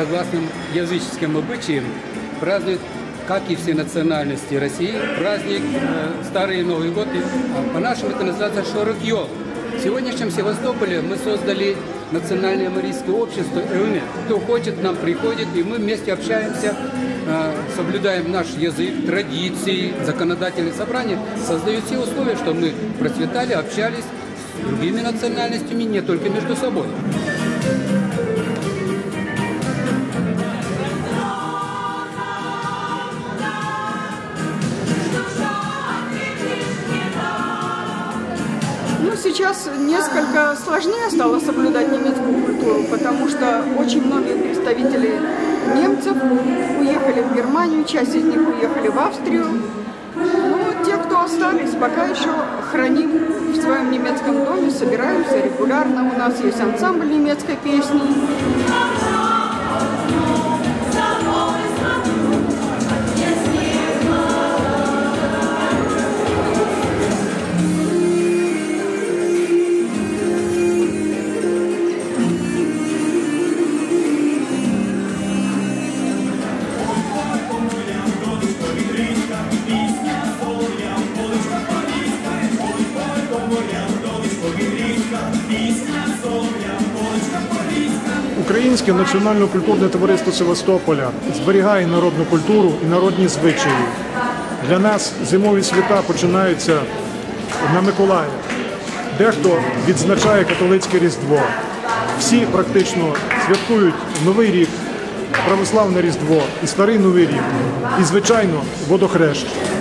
согласно языческим обычаям, празднуют, как и все национальности России, праздник Старый Новый год. По-нашему это называется Шорок-Йол. В сегодняшнем Севастополе мы создали национальное марийское общество ЭУНЕ. Кто хочет, к нам приходит, и мы вместе общаемся, соблюдаем наш язык, традиции, законодательные собрания, создают все условия, чтобы мы процветали, общались с другими национальностями, не только между собой. Сейчас несколько сложнее стало соблюдать немецкую культуру, потому что очень многие представители немцев уехали в Германию, часть из них уехали в Австрию. Но те, кто остались, пока еще храним в своем немецком доме, собираемся регулярно. У нас есть ансамбль немецкой песни. Українське національно-культурне товариство Севастополя зберігає народну культуру і народні звичаї. Для нас зимові свята починаються на Миколая. Дехто відзначає католицьке Різдво. Всі практично святкують Новий рік, православне Різдво і Старий Новий рік. І, звичайно, Водохреща.